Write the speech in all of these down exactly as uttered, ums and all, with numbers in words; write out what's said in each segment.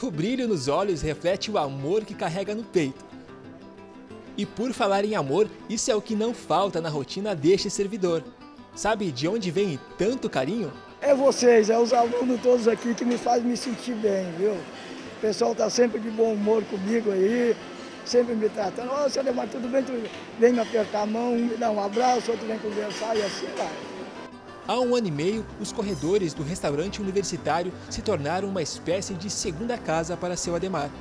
O brilho nos olhos reflete o amor que carrega no peito. E por falar em amor, isso é o que não falta na rotina deste servidor. Sabe de onde vem tanto carinho? É vocês, é os alunos todos aqui que me fazem me sentir bem, viu? O pessoal está sempre de bom humor comigo aí, sempre me tratando. Ô, seu Ademar, tudo bem? Tudo bem? Vem me apertar a mão, um me dá um abraço, outro vem conversar e assim vai. Há um ano e meio, os corredores do restaurante universitário se tornaram uma espécie de segunda casa para seu Ademar.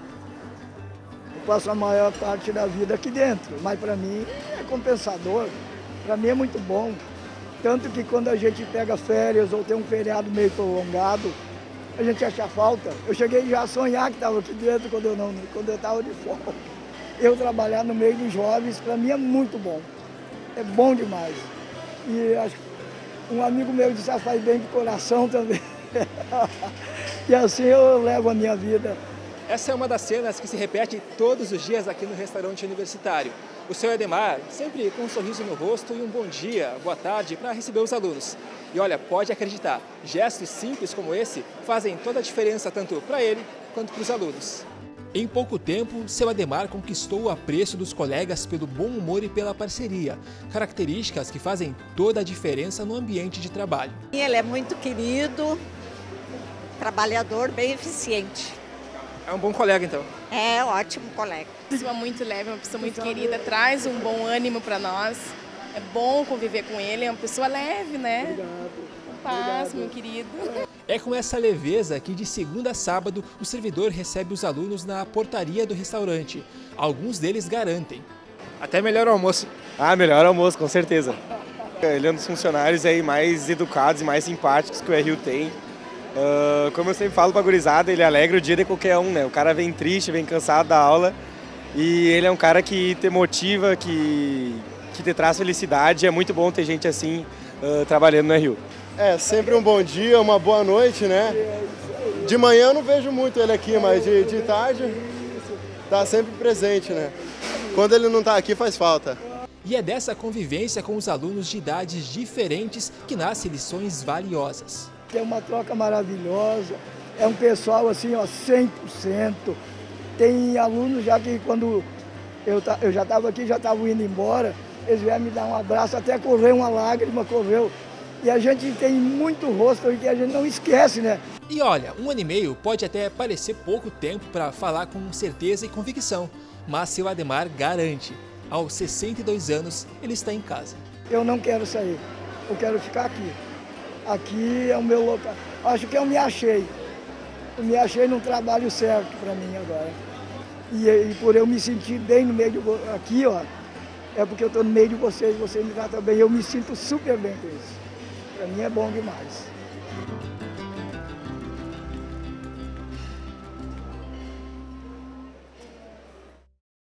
Eu passo a maior parte da vida aqui dentro, mas para mim é compensador, para mim é muito bom. Tanto que quando a gente pega férias ou tem um feriado meio prolongado, a gente acha falta. Eu cheguei já a sonhar que estava aqui dentro quando eu não, quando eu estava de folga. Eu trabalhar no meio dos jovens, para mim é muito bom. É bom demais. E acho que um amigo meu disse, ah, faz bem de coração também. E assim eu levo a minha vida. Essa é uma das cenas que se repete todos os dias aqui no restaurante universitário. O seu Ademar sempre com um sorriso no rosto e um bom dia, boa tarde para receber os alunos. E olha, pode acreditar, gestos simples como esse fazem toda a diferença tanto para ele quanto para os alunos. Em pouco tempo, seu Ademar conquistou o apreço dos colegas pelo bom humor e pela parceria, características que fazem toda a diferença no ambiente de trabalho. Ele é muito querido, trabalhador, bem eficiente. É um bom colega, então? É, ótimo colega. Uma pessoa muito leve, uma pessoa muito querida, traz um bom ânimo para nós. É bom conviver com ele, é uma pessoa leve, né? Obrigado. Paz, meu querido. É com essa leveza que de segunda a sábado o servidor recebe os alunos na portaria do restaurante. Alguns deles garantem. Até melhor almoço. Ah, melhor almoço, com certeza. Ele é um dos funcionários aí mais educados e mais simpáticos que o R U tem. Uh, como eu sempre falo pra gurizada, ele alegra o dia de qualquer um, né? O cara vem triste, vem cansado da aula e ele é um cara que te motiva, que, que te traz felicidade. É muito bom ter gente assim uh, trabalhando no R U. É, sempre um bom dia, uma boa noite, né? De manhã eu não vejo muito ele aqui, mas de, de tarde tá sempre presente, né? Quando ele não tá aqui faz falta. E é dessa convivência com os alunos de idades diferentes que nascem lições valiosas. Tem uma troca maravilhosa, é um pessoal assim, ó, cem por cento. Tem alunos já que quando eu, eu já estava aqui, já estavam indo embora, eles vieram me dar um abraço, até correu uma lágrima, correu. E a gente tem muito rosto que a gente não esquece, né? E olha, um ano e meio pode até parecer pouco tempo para falar com certeza e convicção, mas seu Ademar garante, aos sessenta e dois anos, ele está em casa. Eu não quero sair, eu quero ficar aqui. Aqui é o meu local. Acho que eu me achei. Eu me achei num trabalho certo para mim agora. E, e por eu me sentir bem no meio de aqui, ó, é porque eu estou no meio de vocês, vocês me tratam bem. Eu me sinto super bem com isso. Para mim é bom demais.